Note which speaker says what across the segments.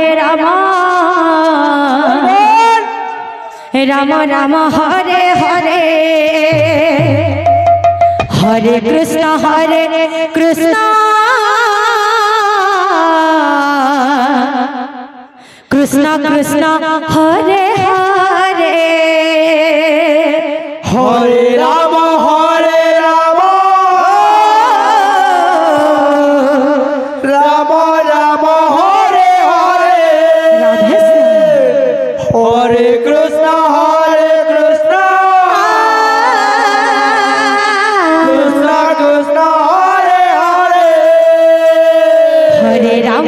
Speaker 1: राम राम हरे हरे हरे कृष्ण कृष्ण कृष्ण हरे हरे
Speaker 2: हरे राम राम राम हरे हरे
Speaker 1: राधे
Speaker 2: हरे कृष्ण कृष्ण कृष्ण हरे हरे
Speaker 1: हरे राम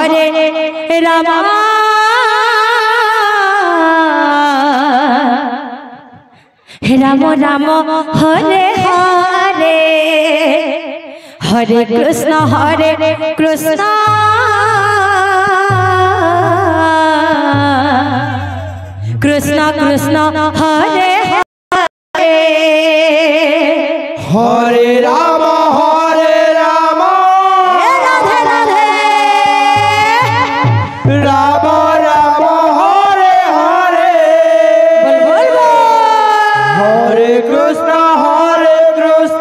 Speaker 1: राम राम हरे हरे हरे कृष्ण कृष्ण कृष्ण कृष्ण हरे हरे
Speaker 2: हरे राम
Speaker 1: राधे राधे
Speaker 2: राम राम हरे हरे
Speaker 1: बोल बोल बोल
Speaker 2: हरे कृष्ण कृष्ण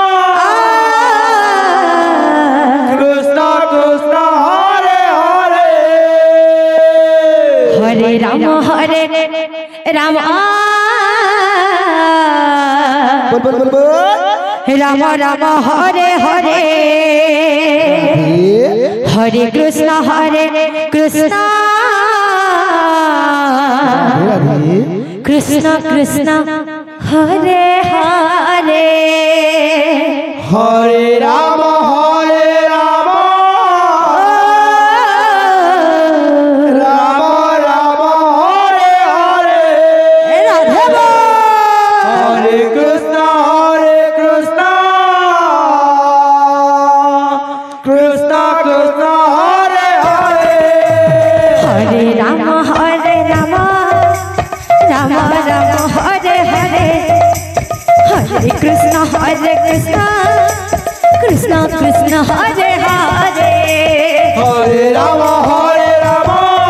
Speaker 2: कृष्ण हरे हरे
Speaker 1: हरे राम
Speaker 2: बोल बोल बोल
Speaker 1: राम राम हरे हरे हरे कृष्ण कृष्ण कृष्ण कृष्ण हरे हरे
Speaker 2: हरे राम राम राम हरे हरे
Speaker 1: राधे
Speaker 2: हरे कृष्ण कृष्ण कृष्ण हरे हरे
Speaker 1: हरे राम राम राम हरे हरे हरे कृष्ण कृष्ण कृष्ण हरे हरे
Speaker 2: हरे राम राम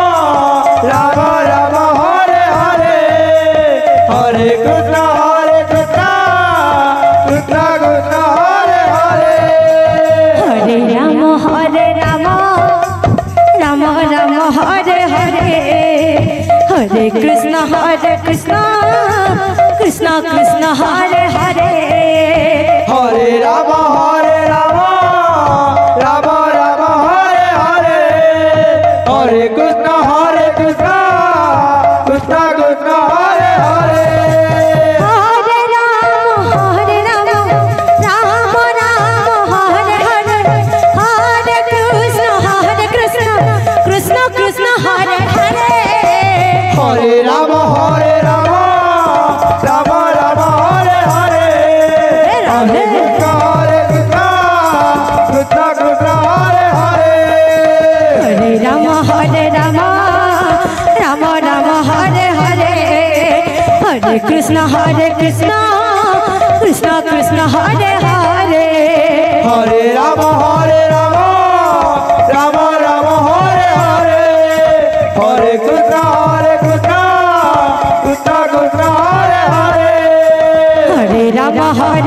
Speaker 2: राम हरे हरे हरे कृष्ण कृष्ण कृष्ण हरे हरे
Speaker 1: हरे राम राम हरे हरे हरे कृष्ण कृष्ण कृष्ण हरे हरे
Speaker 2: हरे राम राम हरे हरे हरे कृष्ण कृष्ण कृष्ण हरे हरे
Speaker 1: हरे राम हरे हरे हरे कृष्ण कृष्ण कृष्ण हरे हरे
Speaker 2: हरे राम राम हरे हरे हरे कृष्ण कृष्ण कृष्ण हरे हरे
Speaker 1: हरे राम राम हरे हरे हरे कृष्ण कृष्ण कृष्ण हरे हरे
Speaker 2: हरे राम राम हरे हरे हरे कृष्ण कृष्ण कृष्ण हरे हरे
Speaker 1: हरे राम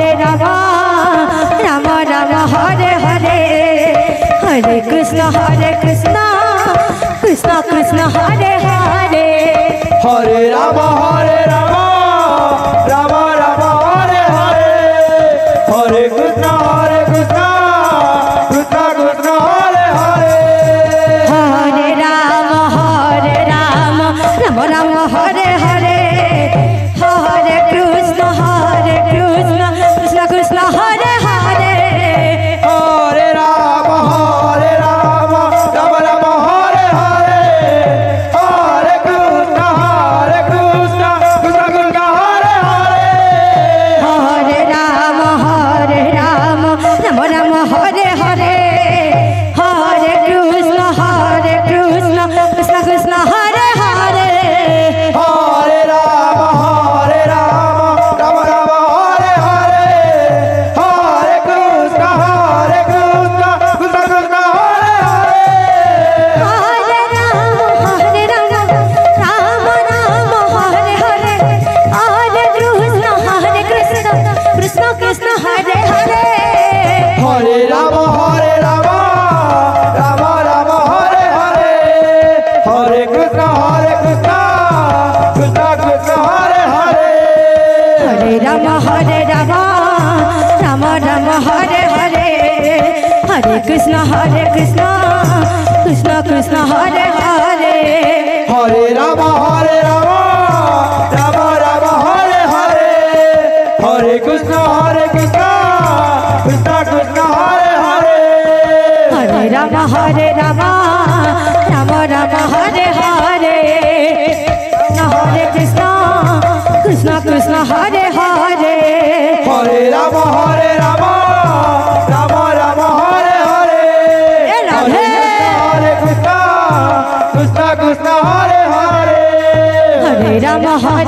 Speaker 1: राम हरे हरे हरे कृष्ण कृष्ण कृष्ण हरे हरे
Speaker 2: हरे राम राम हरे हरे हरे कृष्ण कृष्ण कृष्ण हरे हरे
Speaker 1: हरे राम राम हरे हरे हरे कृष्ण कृष्ण कृष्ण हरे हरे
Speaker 2: हरे राम राम हरे हरे कृष्ण कृष्ण कृष्ण हरे हरे
Speaker 1: हरे राम राम राम हरे हरे हरे कृष्ण कृष्ण कृष्ण हरे हरे
Speaker 2: हरे राम राम राम हरे हरे हरे कृष्ण कृष्ण कृष्ण कृष्ण हरे हरे
Speaker 1: हरे राम राम राम हरे हरे हरे कृष्ण कृष्ण हरे हरे
Speaker 2: हरे राम राम राम हरे हरे
Speaker 1: राधे
Speaker 2: हरे कृष्ण कृष्ण कृष्ण हरे हरे
Speaker 1: हरे राम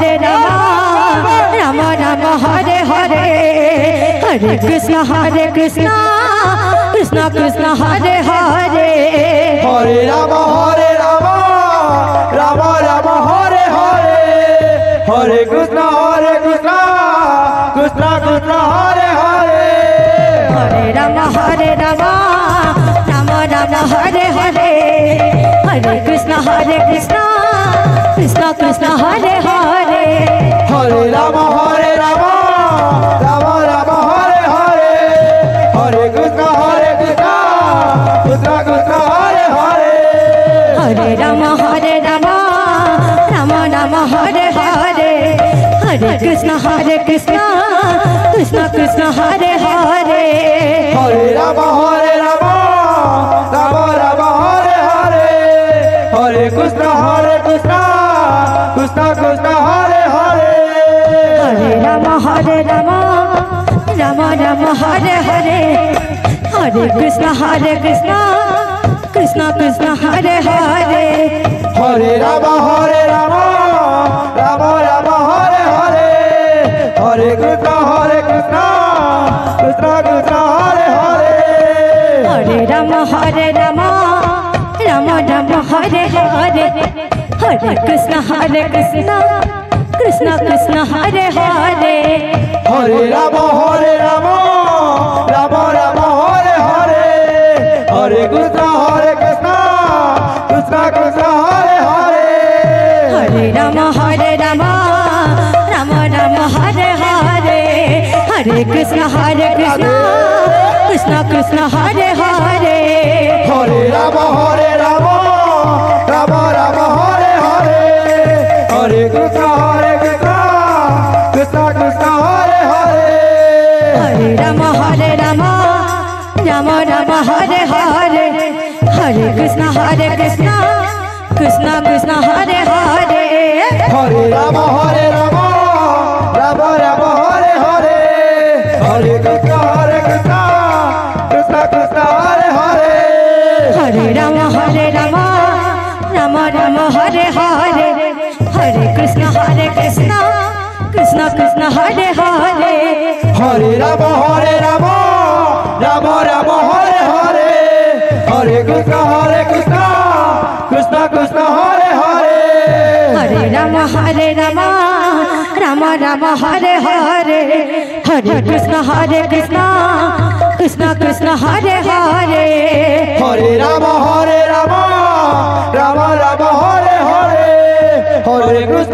Speaker 1: राम हरे हरे हरे कृष्ण कृष्ण कृष्ण हरे हरे
Speaker 2: हरे राम राम राम हरे हरे हरे कृष्ण कृष्ण कृष्ण कृष्ण हरे हरे
Speaker 1: हरे राम राम राम हरे हरे हरे कृष्ण कृष्ण कृष्ण हरे हरे
Speaker 2: हरे राम राम राम हरे हरे हरे कृष्ण कृष्ण कृष्ण हरे हरे
Speaker 1: हरे राम राम राम हरे हरे हरे कृष्ण कृष्ण कृष्ण हरे हरे
Speaker 2: हरे राम राम राम हरे हरे हरे कृष्ण कृष्ण कृष्ण हरे हरे
Speaker 1: हरे राम राम राम हरे हरे हरे कृष्ण कृष्ण हरे हरे
Speaker 2: हरे राम राम राम हरे हरे हरे कृष्ण कृष्ण कृष्ण हरे हरे
Speaker 1: हरे राम राम राम हरे हरे हरे कृष्ण कृष्ण हरे हरे
Speaker 2: हरे राम राम राम हरे हरे हरे कृष्ण कृष्ण कृष्ण हरे हरे
Speaker 1: हरे राम राम राम हरे हरे हरे कृष्ण कृष्ण हरे हरे
Speaker 2: हरे राम राम राम हरे हरे हरे कृष्ण कृष्ण कृष्ण हरे हरे
Speaker 1: हरे राम राम राम हरे हरे हरे कृष्ण कृष्ण हरे हरे
Speaker 2: हरे राम राम राम हरे हरे हरे कृष्ण कृष्ण कृष्ण हरे हरे
Speaker 1: हरे राम राम राम हरे हरे हरे कृष्ण कृष्ण हरे हरे
Speaker 2: हरे राम राम राम हरे हरे हरे कृष्ण कृष्ण कृष्ण हरे हरे
Speaker 1: हरे राम राम हरे हरे हरे कृष्ण कृष्ण हरे हरे
Speaker 2: हरे राम राम हरे हरे हरे कृष्ण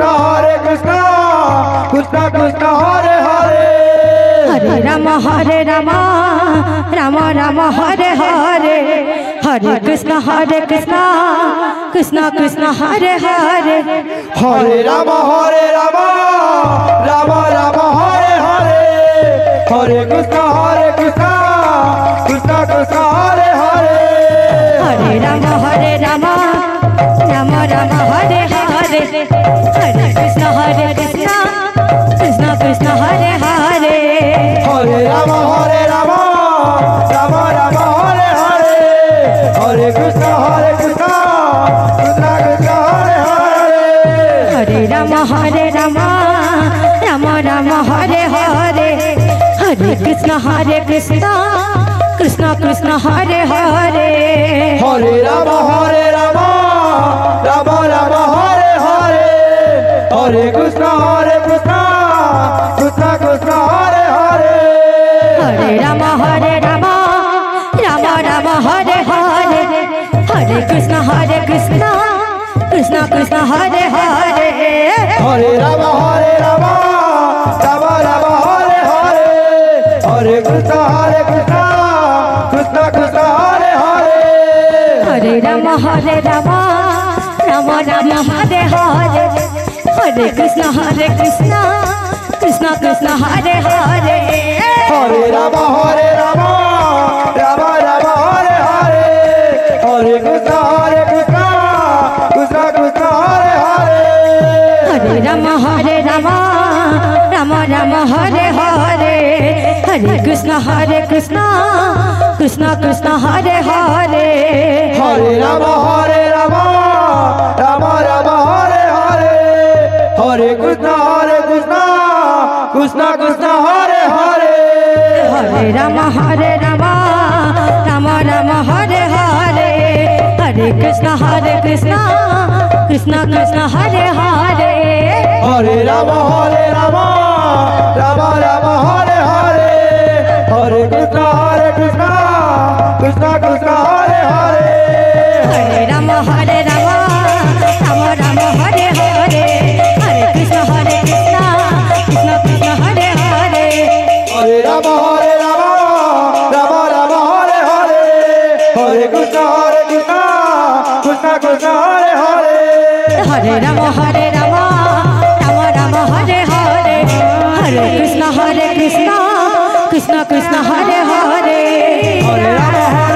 Speaker 2: कृष्ण कृष्ण हरे हरे
Speaker 1: हरे राम राम हरे हरे हरे कृष्ण कृष्ण हरे हरे
Speaker 2: हरे राम राम हरे हरे हरे कृष्ण कृष्ण कृष्ण हरे हरे
Speaker 1: हरे राम राम हरे हरे हरे कृष्ण कृष्ण हरे हरे
Speaker 2: हरे राम राम हरे हरे हरे कृष्ण कृष्ण कृष्ण हरे हरे
Speaker 1: हरे राम राम हरे हरे हरे कृष्ण कृष्ण हरे हरे
Speaker 2: हरे राम राम हरे हरे हरे कृष्ण कृष्ण कृष्ण हरे हरे
Speaker 1: हरे राम राम हरे हरे हरे कृष्ण कृष्णा कृष्णा हरे हरे
Speaker 2: हरे राम राम राम राम हरे हरे हरे कृष्णा कृष्णा कृष्णा हरे हरे
Speaker 1: हरे राम राम राम राम हरे हरे हरे कृष्णा कृष्णा कृष्णा हरे हरे
Speaker 2: हरे राम राम राम राम हरे हरे हरे कृष्णा कृष्णा कृष्णा हरे हरे
Speaker 1: हरे राम राम राम हरे हरे हरे कृष्णा कृष्णा कृष्णा हरे हरे
Speaker 2: हरे राम राम राम राम हरे हरे हरे कृष्णा कृष्णा कृष्णा हरे हरे
Speaker 1: हरे राम राम राम हरे हरे हरे कृष्णा कृष्णा हरे हरे
Speaker 2: हरे राम राम राम राम हरे हरे हरे कृष्णा कृष्णा हरे हरे
Speaker 1: हरे राम राम राम हरे हरे हरे कृष्णा कृष्णा हरे हरे
Speaker 2: हरे राम राम राम हरे हरे हरे कृष्णा कृष्णा हरे हरे
Speaker 1: हरे राम राम हरे हरे हरे कृष्णा कृष्णा हरे हरे
Speaker 2: हरे राम